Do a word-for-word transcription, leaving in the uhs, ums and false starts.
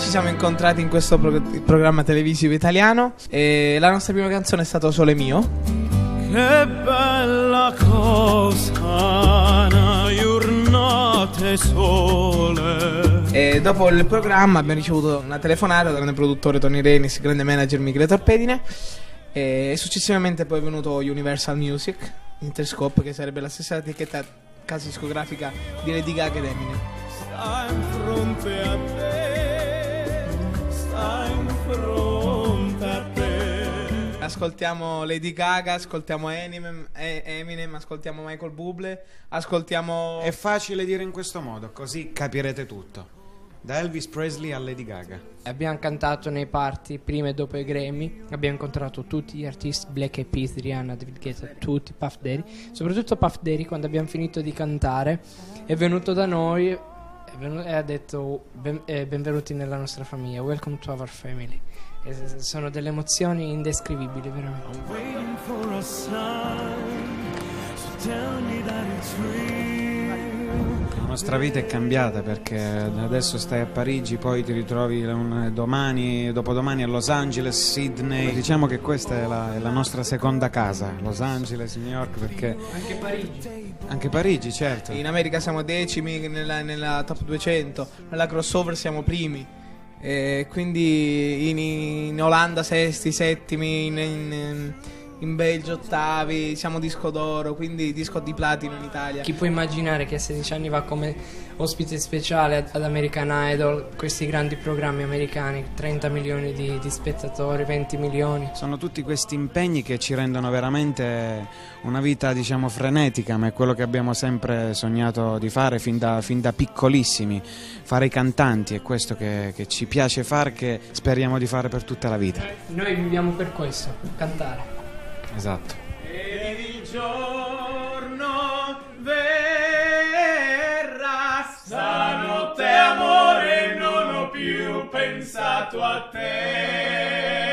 ci siamo incontrati in questo pro- programma televisivo italiano e la nostra prima canzone è stata Sole Mio. Che bella cosa, una giornata sole. E dopo il programma abbiamo ricevuto una telefonata dal grande produttore Tony Renis, grande manager Michele Torpedine, e successivamente poi è venuto Universal Music, Interscope, che sarebbe la stessa etichetta casa discografica di Lady Gaga ed Eminem. Sta in fronte a te, sta in fronte a te. Ascoltiamo Lady Gaga, ascoltiamo Eminem, eh, Eminem, ascoltiamo Michael Bublé, ascoltiamo... È facile dire in questo modo, così capirete tutto. Da Elvis Presley a Lady Gaga. Abbiamo cantato nei party prima e dopo i Grammy. Abbiamo incontrato tutti gli artisti, Black Eyed Peas, Rihanna, David Guetta, tutti, Puff Daddy. Soprattutto Puff Daddy, quando abbiamo finito di cantare, è venuto da noi è venu- e ha detto ben- eh, benvenuti nella nostra famiglia, welcome to our family. E sono delle emozioni indescrivibili, veramente. I'm waiting for a sign, so tell me that it's real. La nostra vita è cambiata perché adesso stai a Parigi, poi ti ritrovi un, domani, dopodomani a Los Angeles, Sydney. Diciamo che questa è la, è la nostra seconda casa, Los Angeles, New York, perché... Anche Parigi. Anche Parigi, certo. In America siamo decimi nella, nella top duecento, nella crossover siamo primi, e quindi in, in Olanda sesti, settimi, in, in, in Belgio ottavi, siamo disco d'oro, quindi disco di platino in Italia. Chi può immaginare che a sedici anni va come ospite speciale ad American Idol, questi grandi programmi americani, trenta milioni di, di spettatori, venti milioni. Sono tutti questi impegni che ci rendono veramente una vita, diciamo, frenetica, ma è quello che abbiamo sempre sognato di fare fin da, fin da piccolissimi, fare i cantanti, è questo che, che ci piace fare, che speriamo di fare per tutta la vita. Noi viviamo per questo, cantare. Esatto. Ed il giorno verrà, stanotte amore non ho più pensato a te.